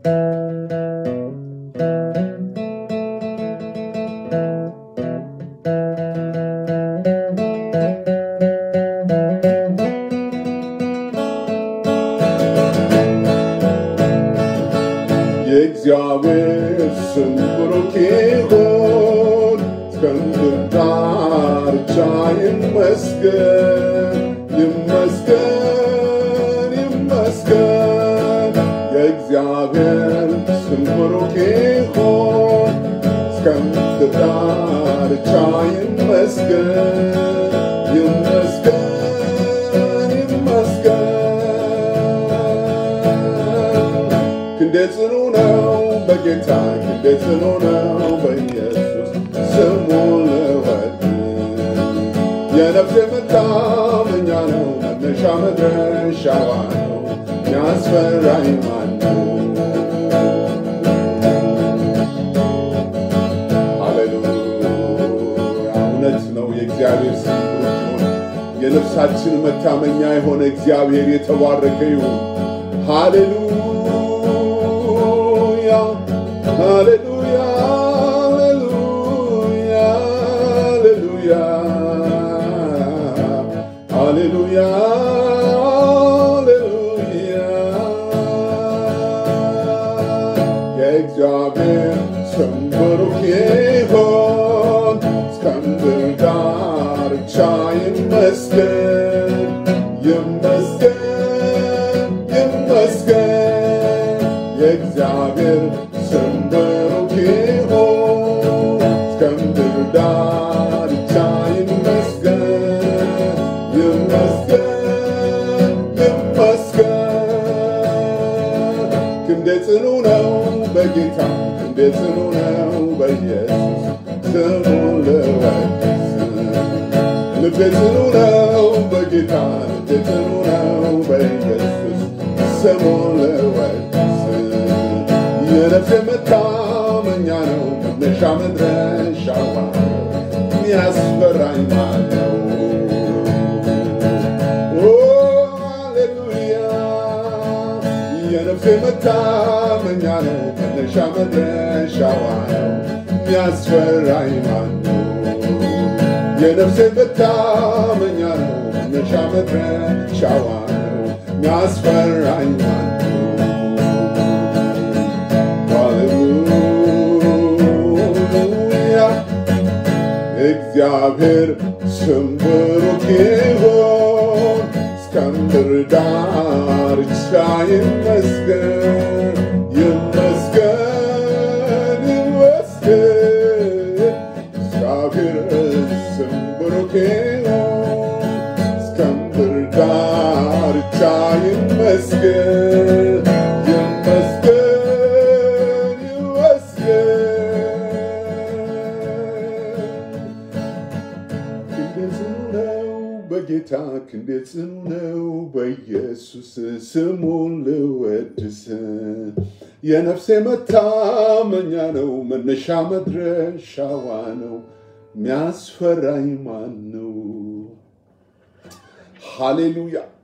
የእግዚአብሔር ስም ብሩክ ይሁን እስከ ምድር ዳርቻ ይመስገን ይመስገን ይመስገን የእግዚአብሔር ስም ብሩክ ይሁን እስከ ምድር ዳርቻ ይመስገን ይመስገን ይመስገን ክንዴ ጽኑ ነው በጌታ ክንዴ ጽኑ ነው በኢየሱስ ስሙን ልወድስ የነፍሴ መታመኛ ነው መነሻ መድረሻዋ ነው የሚያስፈራኝ ማን ነው? ሃሌሉያ እውነት ነው የእግዚአብሔር ስም ብሩክ ነው የነፍሳችን መታመኛ የሆነ እግዚአብሔር የተባረከ ይሁን ሃሌሉያ Hallelujah, hallelujah, hallelujah, hallelujah, hallelujah. የእግዚአብሔር ስም ብሩክ ይሁን እስከ ምድር ዳርቻ ይመስገን ይመስገን ይመስገን የእግዚአብሔር ስም ብሩክ ይሁን እስከ ምድር ዳርቻ ይመስገን ይመስገን ይመስገን ክንዴ ጽኑ ነው በጌታ ክንዴ ጽኑ ነው በኢየሱስ ስሙን ልወድስ ልቤ ጽኑ ነው በጌታ ልቤ ጽኑ ነው በኢየሱስ ስሙን ልወድስ የነፍሴ መታመኛ ነው መነሻ መድረሻዋ የሚያስፈራኝ ማን ነው? ሃሌሉያ የነፍሴ መታመኛ ነው መነሻ መድረሻዋ ነው የሚያስፈራኝ ማን ነው? የነፍሴ መታመኛ ነው መነሻ መድረሻዋ ነው የሚያስፈራኝ ማን ነው? እግዚአብሔር ስም ብሩክ ይሁን እስከ ምድር ዳርቻ ይመስገን ይመስገን ይመስገን እግዚአብሔር ስም ብሩክ ይሁን እስከ ምድር ዳርቻ ይመስገን ይመስገን ይመስገን በጌታ ክንዴ ጽኑ ነው በኢየሱስ ስሙን ልወድስ የነፍሴ መታመኛ ነው መነሻ መድረሻዋ ነው የሚያስፈራኝ ማን ነው? ሃሌሉያ